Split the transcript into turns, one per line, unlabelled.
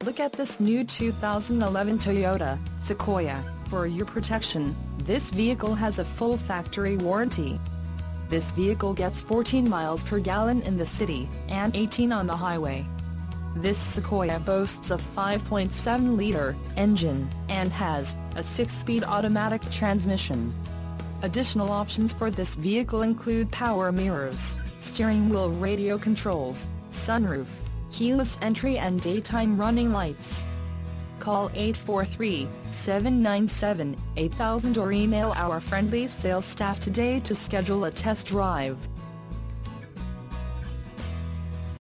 Look at this new 2011 Toyota Sequoia. For your protection, this vehicle has a full factory warranty. This vehicle gets 14 miles per gallon in the city, and 18 on the highway. This Sequoia boasts a 5.7-liter engine, and has a 6-speed automatic transmission. Additional options for this vehicle include power mirrors, steering wheel radio controls, sunroof, keyless entry and daytime running lights. Call 843-797-8000 or email our friendly sales staff today to schedule a test drive.